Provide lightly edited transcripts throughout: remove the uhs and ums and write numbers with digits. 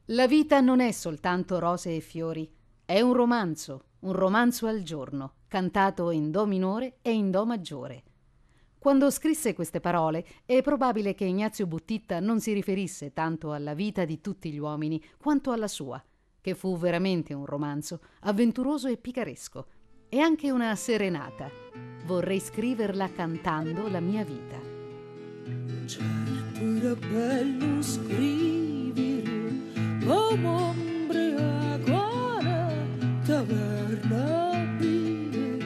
La vita non è soltanto rose e fiori, è un romanzo al giorno, cantato in do minore e in do maggiore. Quando scrisse queste parole è probabile che Ignazio Buttitta non si riferisse tanto alla vita di tutti gli uomini quanto alla sua, che fu veramente un romanzo, avventuroso e picaresco, e anche una serenata. Vorrei scriverla cantando la mia vita. Certo era bello scrivere come ombriaco alla taverna a bere.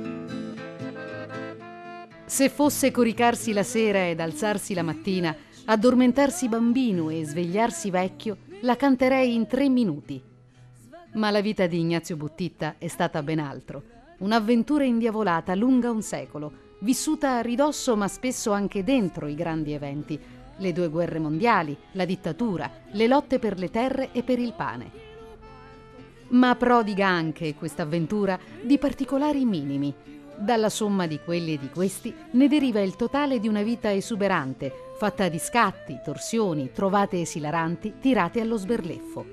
Se fosse coricarsi la sera ed alzarsi la mattina, addormentarsi bambino e svegliarsi vecchio, la canterei in 3 minuti. Ma la vita di Ignazio Buttitta è stata ben altro. Un'avventura indiavolata lunga un secolo, vissuta a ridosso ma spesso anche dentro i grandi eventi. Le 2 guerre mondiali, la dittatura, le lotte per le terre e per il pane. Ma prodiga anche questa avventura di particolari minimi. Dalla somma di quelli e di questi ne deriva il totale di una vita esuberante, fatta di scatti, torsioni, trovate esilaranti, tirate allo sberleffo.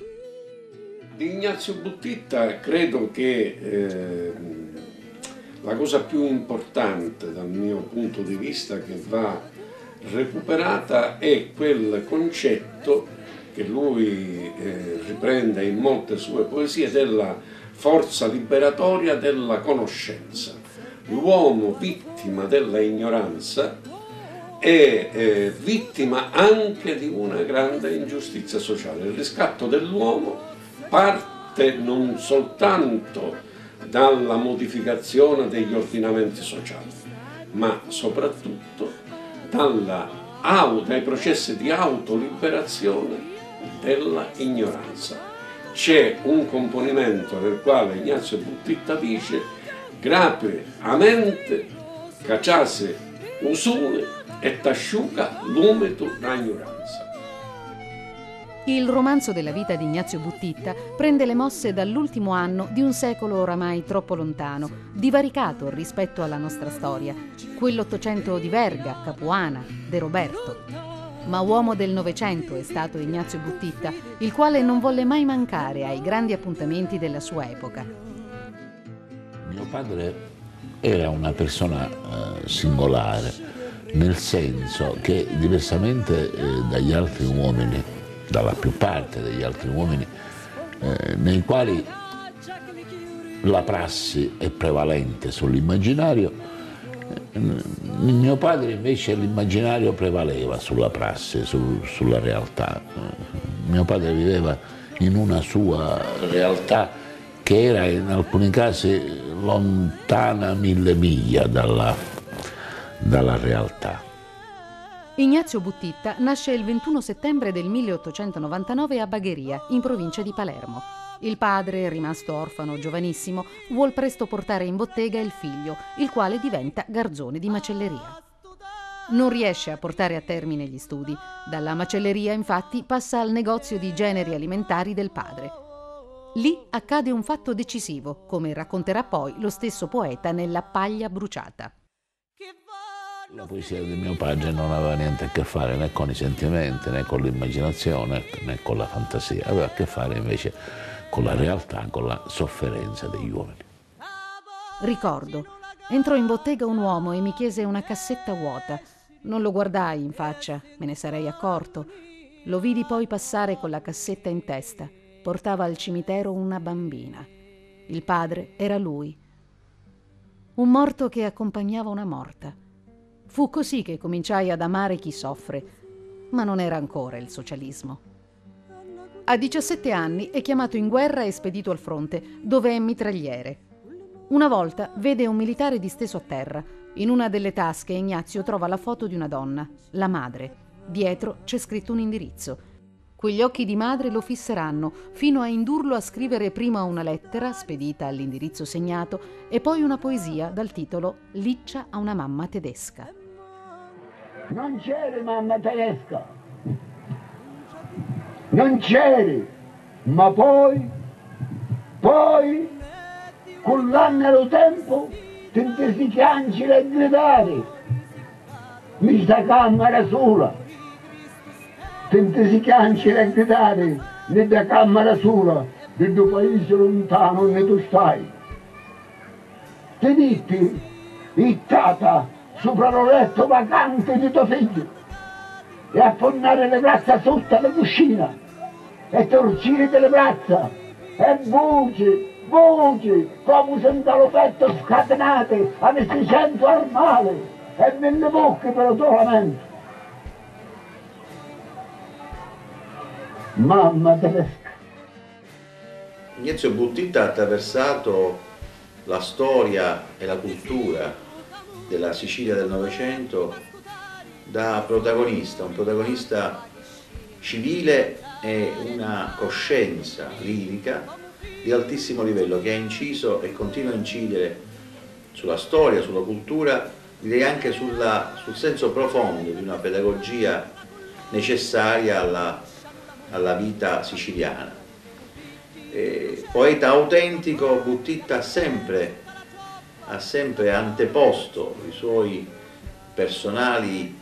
Di Ignazio Buttitta credo che la cosa più importante dal mio punto di vista che va recuperata è quel concetto che lui riprende in molte sue poesie della forza liberatoria della conoscenza. L'uomo vittima della ignoranza è vittima anche di una grande ingiustizia sociale. Il riscatto dell'uomo parte non soltanto dalla modificazione degli ordinamenti sociali, ma soprattutto dai processi di autoliberazione della ignoranza. C'è un componimento nel quale Ignazio Buttitta dice: grape a mente, cacciase usune e tasciuca l'umeto d'ignoranza. Il romanzo della vita di Ignazio Buttitta prende le mosse dall'ultimo anno di un secolo oramai troppo lontano, divaricato rispetto alla nostra storia, quell'Ottocento di Verga, Capuana, De Roberto. Ma uomo del Novecento è stato Ignazio Buttitta, il quale non volle mai mancare ai grandi appuntamenti della sua epoca. Mio padre era una persona singolare, nel senso che diversamente dagli altri uomini, dalla più parte degli altri uomini, nei quali la prassi è prevalente sull'immaginario, mio padre invece l'immaginario prevaleva sulla prassi, sulla realtà. Mio padre viveva in una sua realtà che era in alcuni casi lontana 1000 miglia dalla realtà. Ignazio Buttitta nasce il 21 settembre del 1899 a Bagheria, in provincia di Palermo. Il padre, rimasto orfano giovanissimo, vuol presto portare in bottega il figlio, il quale diventa garzone di macelleria. Non riesce a portare a termine gli studi. Dalla macelleria, infatti, passa al negozio di generi alimentari del padre. Lì accade un fatto decisivo, come racconterà poi lo stesso poeta nella Paglia bruciata. La poesia di mio padre non aveva niente a che fare né con i sentimenti, né con l'immaginazione, né con la fantasia. Aveva a che fare invece con la realtà, con la sofferenza degli uomini. Ricordo, entrò in bottega un uomo e mi chiese una cassetta vuota. Non lo guardai in faccia, me ne sarei accorto. Lo vidi poi passare con la cassetta in testa. Portava al cimitero una bambina. Il padre era lui. Un morto che accompagnava una morta. Fu così che cominciai ad amare chi soffre, ma non era ancora il socialismo. A 17 anni è chiamato in guerra e spedito al fronte, dove è mitragliere. Una volta vede un militare disteso a terra. In una delle tasche Ignazio trova la foto di una donna, la madre. Dietro c'è scritto un indirizzo. Quegli occhi di madre lo fisseranno fino a indurlo a scrivere prima una lettera spedita all'indirizzo segnato e poi una poesia dal titolo Liccia a una mamma tedesca. Non c'eri mamma tedesca, non c'eri, ma poi, con l'anno e lo tempo, ti canci e gridare, mi sta camera sola, ti canci e gridare, nella camera sola, del tuo paese lontano dove tu stai. Ti ditti, il tata, sopra lo letto vacante di tuo figlio, e affondare le braccia sotto alla cucina, e torcire delle braccia, e voci, come sento lo petto scatenate, avessi sento al male, e nelle bocche per il tuo lamento. Mamma tedesca. Ignazio Buttitta ha attraversato la storia e la cultura della Sicilia del Novecento da protagonista, un protagonista civile e una coscienza lirica di altissimo livello che ha inciso e continua a incidere sulla storia, sulla cultura, direi anche sul senso profondo di una pedagogia necessaria alla vita siciliana. Poeta autentico, Buttitta ha sempre anteposto i suoi personali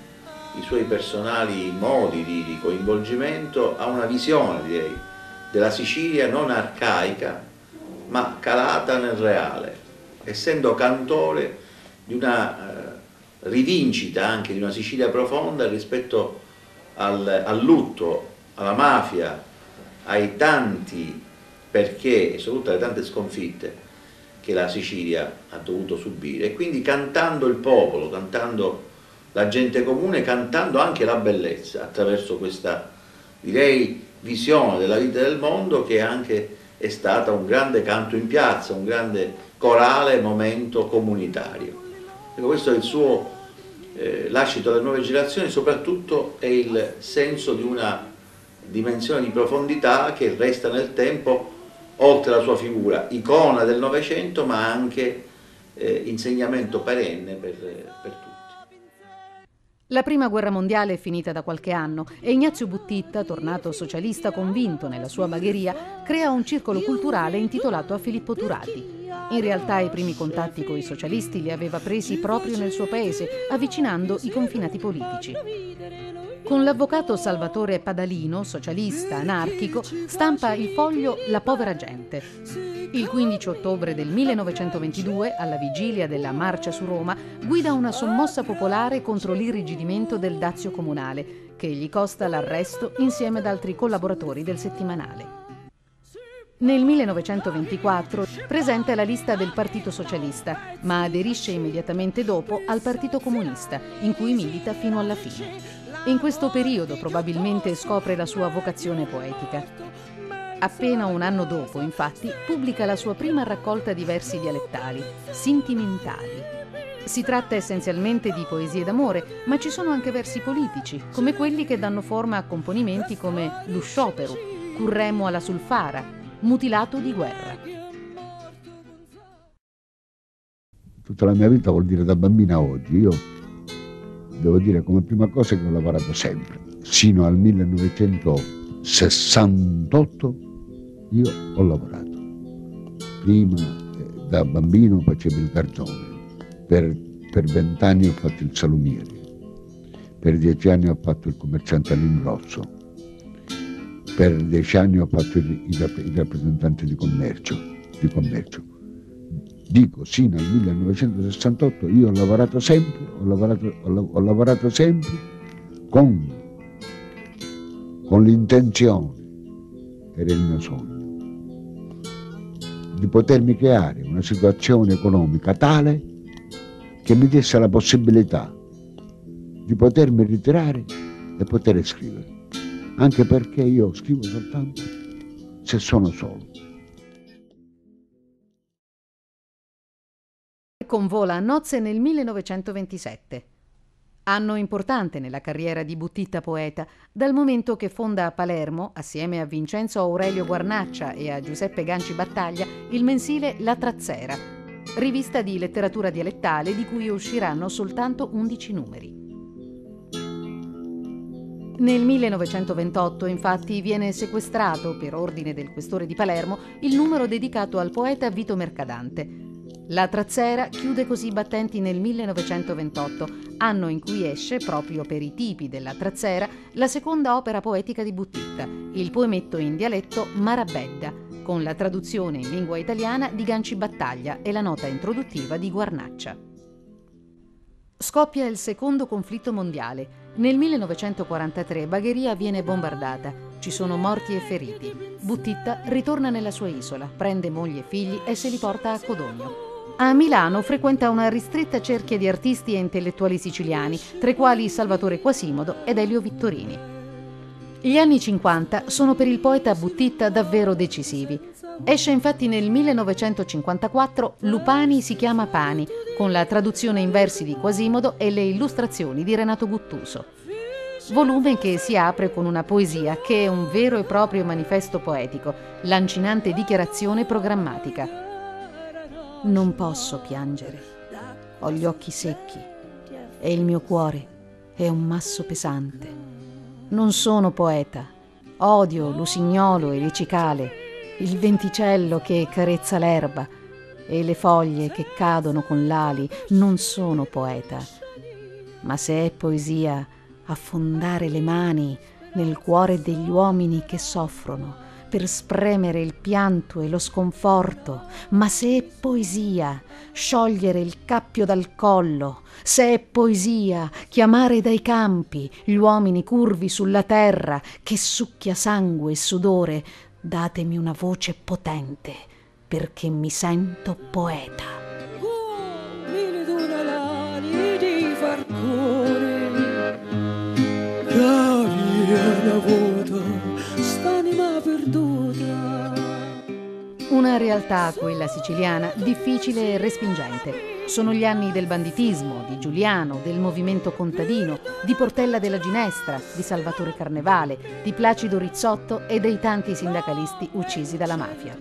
modi di coinvolgimento a una visione, direi, della Sicilia non arcaica ma calata nel reale, essendo cantore di una rivincita anche di una Sicilia profonda rispetto al lutto, alla mafia, ai tanti perché e soprattutto alle tante sconfitte che la Sicilia ha dovuto subire, e quindi cantando il popolo, cantando la gente comune, cantando anche la bellezza attraverso questa, direi, visione della vita del mondo che anche è stata un grande canto in piazza, un grande corale momento comunitario. Ecco, questo è il suo lascito alle nuove generazioni, soprattutto è il senso di una dimensione di profondità che resta nel tempo, oltre alla sua figura icona del Novecento, ma anche insegnamento perenne per tutti. La prima guerra mondiale è finita da qualche anno e Ignazio Buttitta, tornato socialista convinto nella sua bagheria, crea un circolo culturale intitolato a Filippo Turati. In realtà i primi contatti con i socialisti li aveva presi proprio nel suo paese, avvicinando i confinati politici. Con l'avvocato Salvatore Padalino, socialista, anarchico, stampa il foglio La povera gente. Il 15 ottobre del 1922, alla vigilia della Marcia su Roma, guida una sommossa popolare contro l'irrigidimento del dazio comunale, che gli costa l'arresto insieme ad altri collaboratori del settimanale. Nel 1924 presenta la lista del Partito Socialista, ma aderisce immediatamente dopo al Partito Comunista, in cui milita fino alla fine. In questo periodo probabilmente scopre la sua vocazione poetica. Appena un anno dopo, infatti, pubblica la sua prima raccolta di versi dialettali, Sentimentali. Si tratta essenzialmente di poesie d'amore, ma ci sono anche versi politici, come quelli che danno forma a componimenti come Lo sciopero, Curremo alla Sulfara, Mutilato di guerra. Tutta la mia vita vuol dire da bambina a oggi. Io devo dire come prima cosa che ho lavorato sempre. Sino al 1968 io ho lavorato. Prima da bambino facevo il garzone. Per 20 anni ho fatto il salumiere. Per 10 anni ho fatto il commerciante all'ingrosso. Per 10 anni ho fatto il rappresentante di commercio. Dico, sino al 1968 io ho lavorato sempre, ho lavorato sempre con l'intenzione, era il mio sogno, di potermi creare una situazione economica tale che mi desse la possibilità di potermi ritirare e poter scrivere. Anche perché io scrivo soltanto se sono solo. Convola a nozze nel 1927. Anno importante nella carriera di Buttitta poeta, dal momento che fonda a Palermo, assieme a Vincenzo Aurelio Guarnaccia e a Giuseppe Ganci Battaglia, il mensile La Trazzera, rivista di letteratura dialettale di cui usciranno soltanto 11 numeri. Nel 1928, infatti, viene sequestrato, per ordine del questore di Palermo, il numero dedicato al poeta Vito Mercadante. La Trazzera chiude così i battenti nel 1928, anno in cui esce, proprio per i tipi della Trazzera, la seconda opera poetica di Buttitta, il poemetto in dialetto Marabedda, con la traduzione in lingua italiana di Ganci Battaglia e la nota introduttiva di Guarnaccia. Scoppia il secondo conflitto mondiale. Nel 1943 Bagheria viene bombardata, ci sono morti e feriti. Buttitta ritorna nella sua isola, prende moglie e figli e se li porta a Codogno. A Milano frequenta una ristretta cerchia di artisti e intellettuali siciliani, tra i quali Salvatore Quasimodo ed Elio Vittorini. Gli anni 50 sono per il poeta Buttitta davvero decisivi. Esce infatti nel 1954 Lupani si chiama Pani, con la traduzione in versi di Quasimodo e le illustrazioni di Renato Guttuso. Volume che si apre con una poesia che è un vero e proprio manifesto poetico, lancinante dichiarazione programmatica. Non posso piangere, ho gli occhi secchi e il mio cuore è un masso pesante. Non sono poeta, odio l'usignolo e le cicale, il venticello che carezza l'erba e le foglie che cadono con l'ali. Non sono poeta, ma se è poesia affondare le mani nel cuore degli uomini che soffrono per spremere il pianto e lo sconforto, ma se è poesia sciogliere il cappio dal collo, se è poesia chiamare dai campi gli uomini curvi sulla terra che succhia sangue e sudore, datemi una voce potente perché mi sento poeta. Uomini d'una lani di farcone, l'aria vuota, st'anima perduta. Una realtà, quella siciliana, difficile e respingente. Sono gli anni del banditismo, di Giuliano, del movimento contadino, di Portella della Ginestra, di Salvatore Carnevale, di Placido Rizzotto e dei tanti sindacalisti uccisi dalla mafia.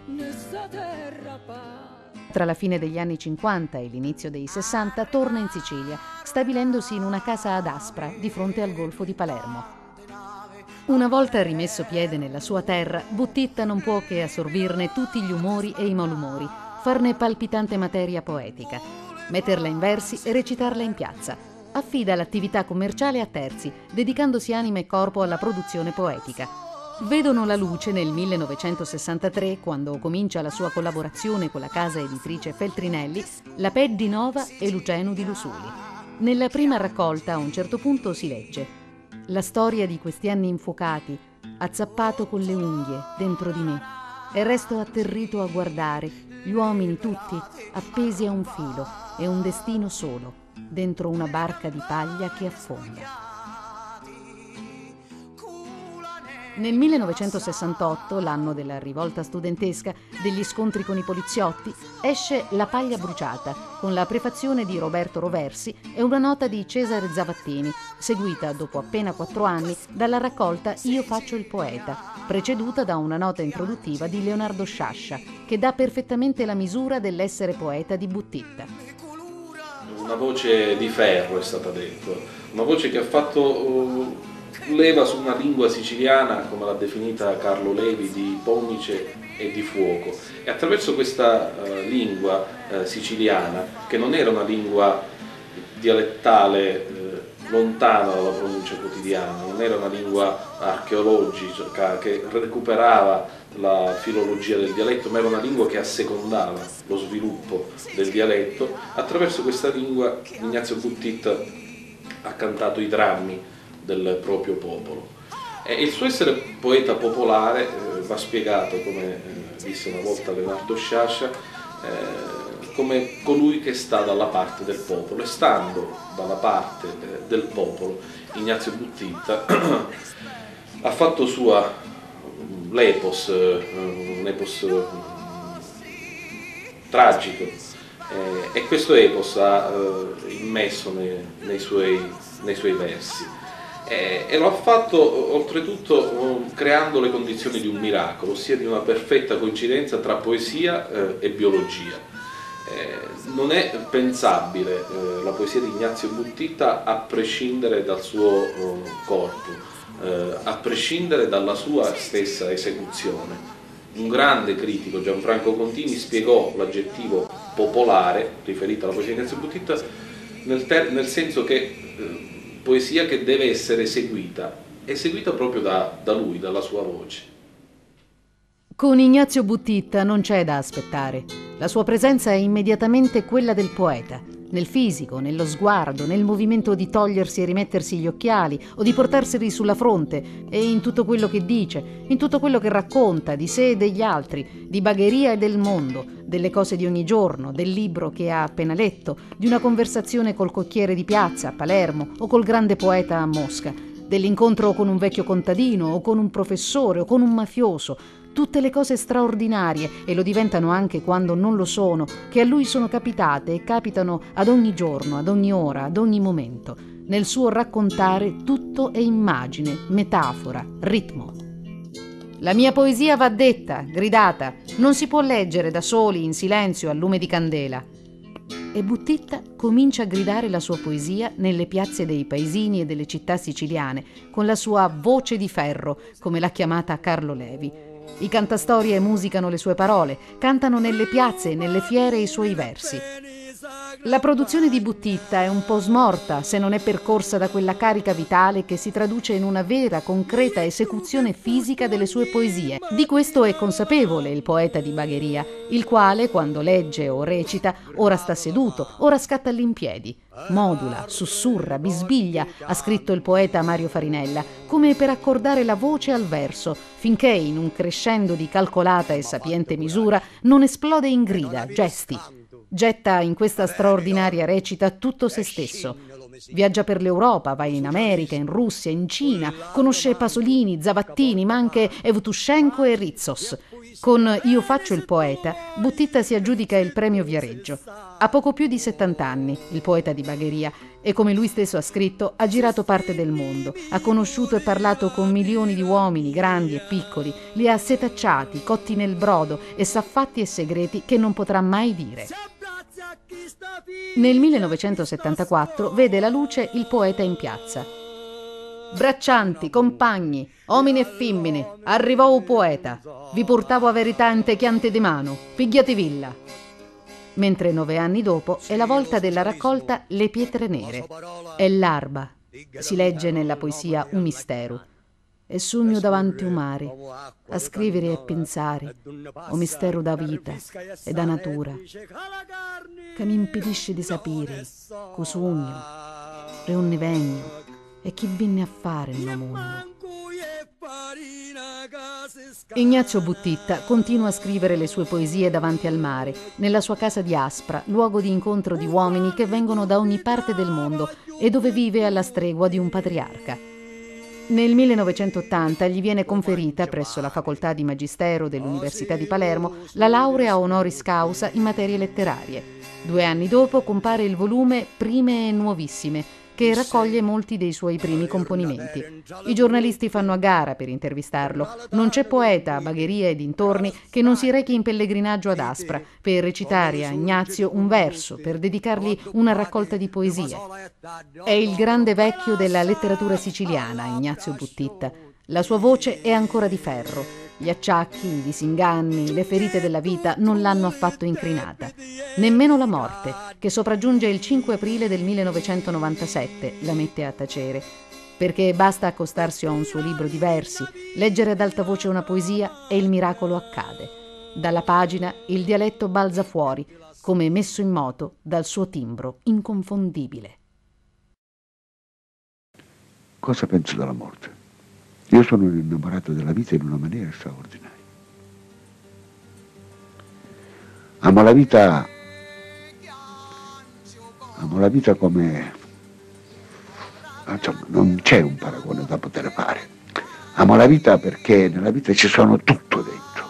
Tra la fine degli anni 50 e l'inizio dei 60 torna in Sicilia, stabilendosi in una casa ad Aspra, di fronte al Golfo di Palermo. Una volta rimesso piede nella sua terra, Buttitta non può che assorbirne tutti gli umori e i malumori, farne palpitante materia poetica, metterla in versi e recitarla in piazza. Affida l'attività commerciale a terzi, dedicandosi anima e corpo alla produzione poetica. Vedono la luce nel 1963, quando comincia la sua collaborazione con la casa editrice Feltrinelli, La Peggi Nova e Luceno di Lusuli. Nella prima raccolta, a un certo punto, si legge: la storia di questi anni infuocati ha zappato con le unghie dentro di me e resto atterrito a guardare gli uomini tutti appesi a un filo e un destino solo dentro una barca di paglia che affonda. Nel 1968, l'anno della rivolta studentesca, degli scontri con i poliziotti, esce La paglia bruciata, con la prefazione di Roberto Roversi e una nota di Cesare Zavattini, seguita, dopo appena 4 anni, dalla raccolta Io faccio il poeta, preceduta da una nota introduttiva di Leonardo Sciascia, che dà perfettamente la misura dell'essere poeta di Buttitta. Una voce di ferro, è stata detto, una voce che ha fatto leva su una lingua siciliana, come l'ha definita Carlo Levi, di pomice e di fuoco, e attraverso questa lingua siciliana, che non era una lingua dialettale lontana dalla pronuncia quotidiana, non era una lingua archeologica che recuperava la filologia del dialetto, ma era una lingua che assecondava lo sviluppo del dialetto. Attraverso questa lingua Ignazio Buttitta ha cantato i drammi del proprio popolo. E il suo essere poeta popolare va spiegato, come disse una volta Leonardo Sciascia, come colui che sta dalla parte del popolo, e stando dalla parte del popolo Ignazio Buttitta ha fatto sua l'epos, un epos tragico, e questo epos ha immesso nei suoi versi. E lo ha fatto oltretutto creando le condizioni di un miracolo, ossia di una perfetta coincidenza tra poesia e biologia. Non è pensabile la poesia di Ignazio Buttitta a prescindere dal suo corpo, a prescindere dalla sua stessa esecuzione. Un grande critico, Gianfranco Contini, spiegò l'aggettivo popolare riferita alla poesia di Ignazio Buttitta, nel senso che poesia che deve essere eseguita proprio da lui, dalla sua voce. Con Ignazio Buttitta non c'è da aspettare. La sua presenza è immediatamente quella del poeta, nel fisico, nello sguardo, nel movimento di togliersi e rimettersi gli occhiali o di portarseli sulla fronte, e in tutto quello che dice, in tutto quello che racconta di sé e degli altri, di Bagheria e del mondo, delle cose di ogni giorno, del libro che ha appena letto, di una conversazione col cocchiere di piazza a Palermo o col grande poeta a Mosca, dell'incontro con un vecchio contadino o con un professore o con un mafioso. Tutte le cose straordinarie, e lo diventano anche quando non lo sono, che a lui sono capitate e capitano ad ogni giorno, ad ogni ora, ad ogni momento. Nel suo raccontare tutto è immagine, metafora, ritmo. La mia poesia va detta, gridata, non si può leggere da soli, in silenzio, a lume di candela. E Buttitta comincia a gridare la sua poesia nelle piazze dei paesini e delle città siciliane, con la sua voce di ferro, come l'ha chiamata Carlo Levi. I cantastorie musicano le sue parole, cantano nelle piazze e nelle fiere i suoi versi. La produzione di Buttitta è un po' smorta se non è percorsa da quella carica vitale che si traduce in una vera, concreta esecuzione fisica delle sue poesie. Di questo è consapevole il poeta di Bagheria, il quale, quando legge o recita, ora sta seduto, ora scatta all'impiedi. Modula, sussurra, bisbiglia, ha scritto il poeta Mario Farinella, come per accordare la voce al verso, finché in un crescendo di calcolata e sapiente misura non esplode in grida, gesti. Getta in questa straordinaria recita tutto se stesso. Viaggia per l'Europa, va in America, in Russia, in Cina, conosce Pasolini, Zavattini, ma anche Evtushenko e Ritsos. Con Io faccio il poeta, Buttitta si aggiudica il premio Viareggio. Ha poco più di 70 anni, il poeta di Bagheria, e come lui stesso ha scritto, ha girato parte del mondo, ha conosciuto e parlato con milioni di uomini, grandi e piccoli, li ha setacciati, cotti nel brodo e sa fatti e segreti che non potrà mai dire. Nel 1974 vede la luce Il poeta in piazza. Braccianti, compagni, uomini e femmine, arrivò un poeta. Vi portavo a verità in te chiante di mano, pigliati villa. Mentre 9 anni dopo è la volta della raccolta Le pietre nere. È l'arba. Si legge nella poesia un mistero. E sogno davanti un mare, a scrivere e pensare, o mistero da vita e da natura, che mi impedisce di sapere, co sogno, re un ne vengo, e chi venne a fare nel mondo. Ignazio Buttitta continua a scrivere le sue poesie davanti al mare, nella sua casa di Aspra, luogo di incontro di uomini che vengono da ogni parte del mondo e dove vive alla stregua di un patriarca. Nel 1980 gli viene conferita, presso la Facoltà di Magistero dell'Università di Palermo, la laurea honoris causa in materie letterarie. 2 anni dopo compare il volume Prime e Nuovissime, che raccoglie molti dei suoi primi componimenti. I giornalisti fanno a gara per intervistarlo. Non c'è poeta a Bagheria e dintorni che non si rechi in pellegrinaggio ad Aspra per recitare a Ignazio un verso, per dedicargli una raccolta di poesie. È il grande vecchio della letteratura siciliana, Ignazio Buttitta. La sua voce è ancora di ferro. Gli acciacchi, i disinganni, le ferite della vita non l'hanno affatto incrinata. Nemmeno la morte, che sopraggiunge il 5 aprile del 1997, la mette a tacere. Perché basta accostarsi a un suo libro di versi, leggere ad alta voce una poesia e il miracolo accade. Dalla pagina il dialetto balza fuori, come messo in moto dal suo timbro inconfondibile. Cosa penso della morte? Io sono innamorato della vita in una maniera straordinaria. Amo la vita come... Insomma, non c'è un paragone da poter fare. Amo la vita perché nella vita ci sono tutto dentro.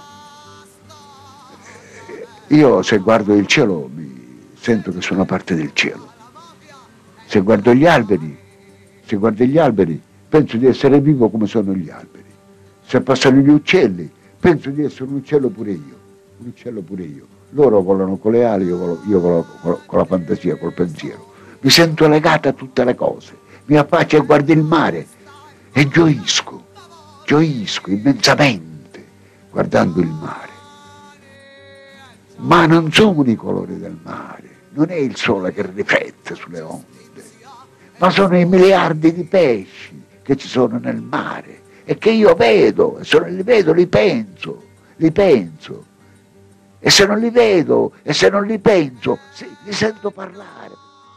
Io se guardo il cielo mi sento che sono parte del cielo. Se guardo gli alberi, penso di essere vivo come sono gli alberi. Se passano gli uccelli, penso di essere un uccello pure io. Loro volano con le ali, io volo con la fantasia, col pensiero. Mi sento legata a tutte le cose, mi affaccio e guardo il mare e gioisco immensamente guardando il mare. ma non sono i colori del mare, non è il sole che riflette sulle onde, ma sono i miliardi di pesci che ci sono nel mare e che io vedo, e se non li vedo li penso, e se non li vedo e se non li penso, li sento parlare.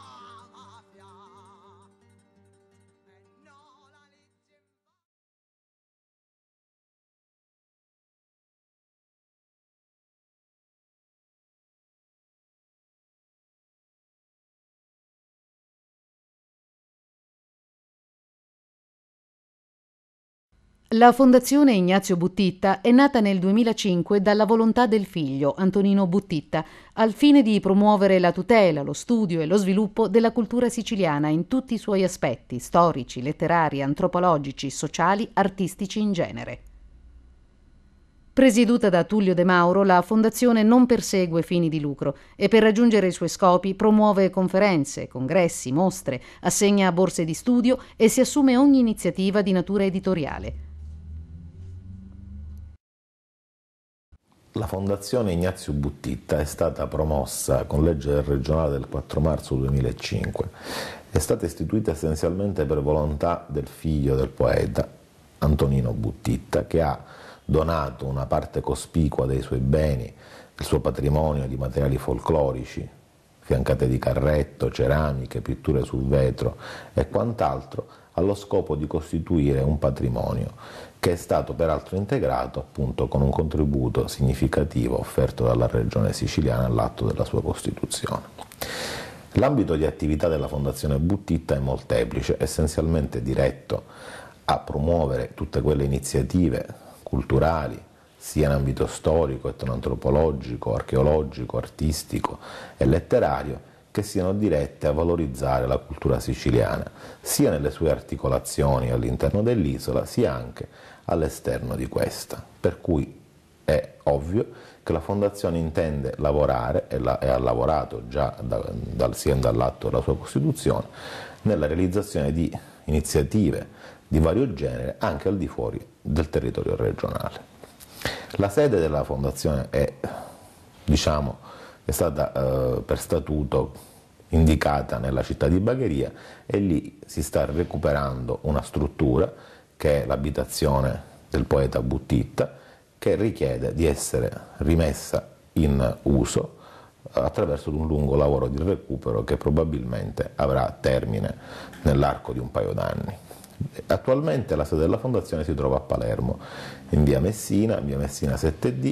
La Fondazione Ignazio Buttitta è nata nel 2005 dalla volontà del figlio, Antonino Buttitta, al fine di promuovere la tutela, lo studio e lo sviluppo della cultura siciliana in tutti i suoi aspetti, storici, letterari, antropologici, sociali, artistici in genere. Presieduta da Tullio De Mauro, la Fondazione non persegue fini di lucro e per raggiungere i suoi scopi promuove conferenze, congressi, mostre, assegna borse di studio e si assume ogni iniziativa di natura editoriale. La Fondazione Ignazio Buttitta è stata promossa con legge regionale del 4 marzo 2005. È stata istituita essenzialmente per volontà del figlio del poeta, Antonino Buttitta, che ha donato una parte cospicua dei suoi beni, il suo patrimonio di materiali folclorici, fiancate di carretto, ceramiche, pitture su vetro e quant'altro, allo scopo di costituire un patrimonio che è stato peraltro integrato appunto con un contributo significativo offerto dalla Regione Siciliana all'atto della sua costituzione. L'ambito di attività della Fondazione Buttitta è molteplice, essenzialmente diretto a promuovere tutte quelle iniziative culturali, sia in ambito storico, etnoantropologico, archeologico, artistico e letterario, che siano dirette a valorizzare la cultura siciliana, sia nelle sue articolazioni all'interno dell'isola, sia anche all'esterno di questa. Per cui è ovvio che la Fondazione intende lavorare, e ha lavorato già sia dall'atto della sua Costituzione, nella realizzazione di iniziative di vario genere anche al di fuori del territorio regionale. La sede della Fondazione è stata per statuto indicata nella città di Bagheria e lì si sta recuperando una struttura che è l'abitazione del poeta Buttitta, che richiede di essere rimessa in uso attraverso un lungo lavoro di recupero che probabilmente avrà termine nell'arco di un paio d'anni. Attualmente la sede della Fondazione si trova a Palermo, in via Messina 7D,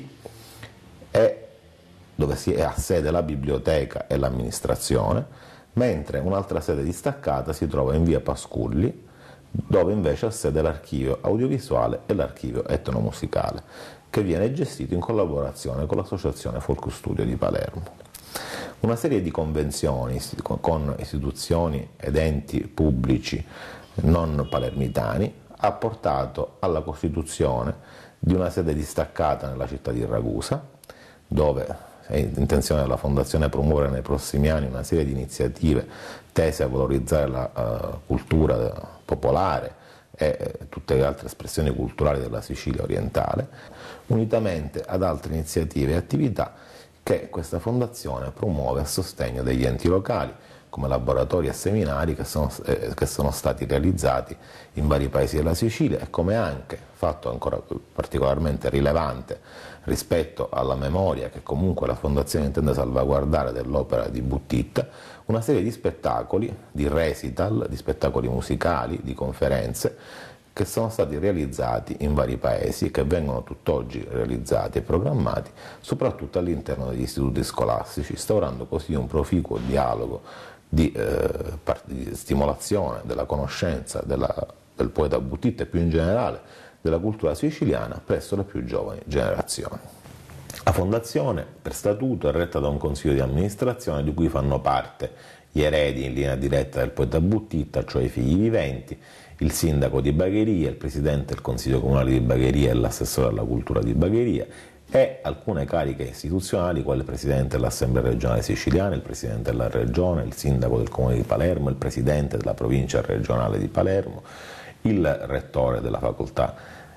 dove ha sede la biblioteca e l'amministrazione, mentre un'altra sede distaccata si trova in via Pasculli, dove invece ha sede l'archivio audiovisuale e l'archivio etnomusicale, che viene gestito in collaborazione con l'associazione Folk Studio di Palermo. Una serie di convenzioni con istituzioni ed enti pubblici non palermitani ha portato alla costituzione di una sede distaccata nella città di Ragusa, dove è intenzione della Fondazione promuovere nei prossimi anni una serie di iniziative tese a valorizzare la cultura popolare e tutte le altre espressioni culturali della Sicilia orientale, unitamente ad altre iniziative e attività che questa Fondazione promuove a sostegno degli enti locali, come laboratori e seminari che sono stati realizzati in vari paesi della Sicilia, e come anche, fatto ancora particolarmente rilevante rispetto alla memoria che comunque la Fondazione intende salvaguardare dell'opera di Buttitta, una serie di spettacoli, di recital, di spettacoli musicali, di conferenze che sono stati realizzati in vari paesi e che vengono tutt'oggi realizzati e programmati soprattutto all'interno degli istituti scolastici, instaurando così un proficuo dialogo di stimolazione della conoscenza del poeta Buttitta e più in generale della cultura siciliana presso le più giovani generazioni. La Fondazione per statuto è retta da un consiglio di amministrazione di cui fanno parte gli eredi in linea diretta del poeta Buttitta, cioè i figli viventi, il sindaco di Bagheria, il presidente del consiglio comunale di Bagheria e l'assessore alla cultura di Bagheria, e alcune cariche istituzionali quale il presidente dell'Assemblea regionale siciliana, il presidente della regione, il sindaco del comune di Palermo, il presidente della provincia regionale di Palermo, il rettore della facoltà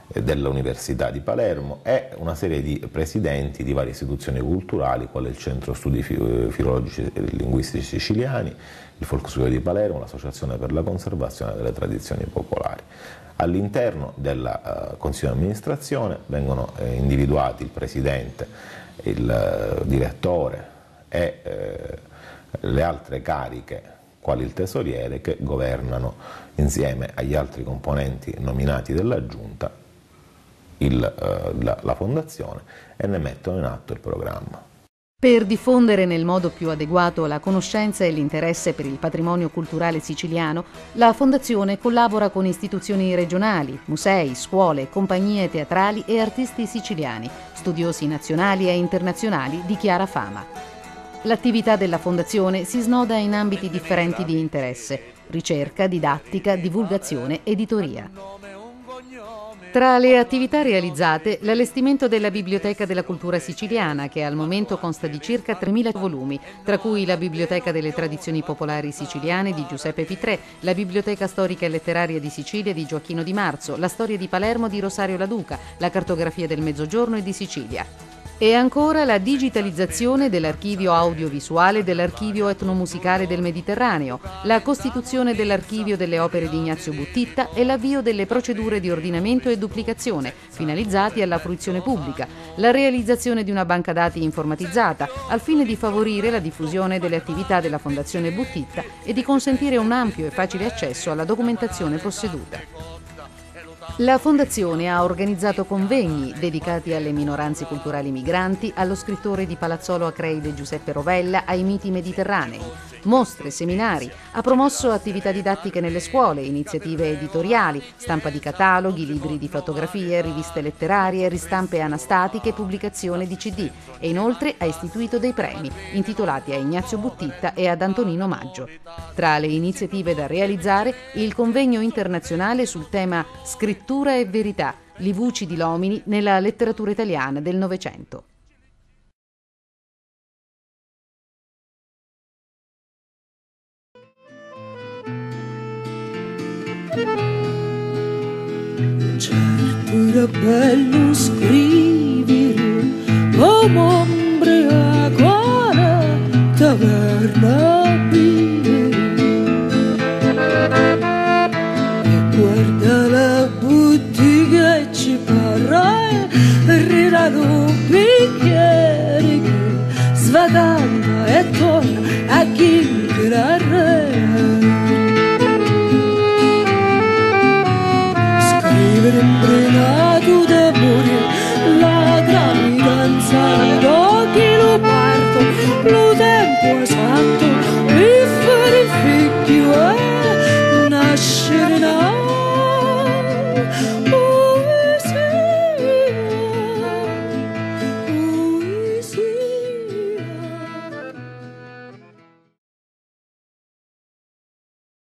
dell'Università di Palermo e una serie di presidenti di varie istituzioni culturali, quale il Centro Studi Filologici e Linguistici Siciliani, il Folkstudio di Palermo, l'Associazione per la Conservazione delle Tradizioni Popolari. All'interno del Consiglio di amministrazione vengono individuati il presidente, il direttore e le altre cariche, quali il tesoriere, che governano insieme agli altri componenti nominati della Giunta la fondazione e ne mettono in atto il programma. Per diffondere nel modo più adeguato la conoscenza e l'interesse per il patrimonio culturale siciliano, la Fondazione collabora con istituzioni regionali, musei, scuole, compagnie teatrali e artisti siciliani, studiosi nazionali e internazionali di chiara fama. L'attività della Fondazione si snoda in ambiti differenti di interesse: ricerca, didattica, divulgazione, editoria. Tra le attività realizzate, l'allestimento della Biblioteca della Cultura Siciliana, che al momento consta di circa 3.000 volumi, tra cui la Biblioteca delle Tradizioni Popolari Siciliane di Giuseppe Pitrè, la Biblioteca Storica e Letteraria di Sicilia di Gioacchino Di Marzo, la Storia di Palermo di Rosario La Duca, la Cartografia del Mezzogiorno e di Sicilia. E ancora la digitalizzazione dell'archivio audiovisuale dell'Archivio etnomusicale del Mediterraneo, la costituzione dell'archivio delle opere di Ignazio Buttitta e l'avvio delle procedure di ordinamento e duplicazione, finalizzati alla fruizione pubblica, la realizzazione di una banca dati informatizzata, al fine di favorire la diffusione delle attività della Fondazione Buttitta e di consentire un ampio e facile accesso alla documentazione posseduta. La Fondazione ha organizzato convegni dedicati alle minoranze culturali migranti, allo scrittore di Palazzolo Acreide Giuseppe Rovella, ai miti mediterranei, mostre, seminari, ha promosso attività didattiche nelle scuole, iniziative editoriali, stampa di cataloghi, libri di fotografie, riviste letterarie, ristampe anastatiche, pubblicazione di CD e inoltre ha istituito dei premi intitolati a Ignazio Buttitta e ad Antonino Maggio. Tra le iniziative da realizzare, il convegno internazionale sul tema Scrittura e verità, le voci di Lomini nella letteratura italiana del Novecento. Certo era bello scrivere come ombriaco alla taverna a bere, e guarda la bottega e ci parla e rirano bicchieri che svaganda e torna a chiacchierare. Imprenato d'amore, la gravidanza d'occhi lo parto, lo tempo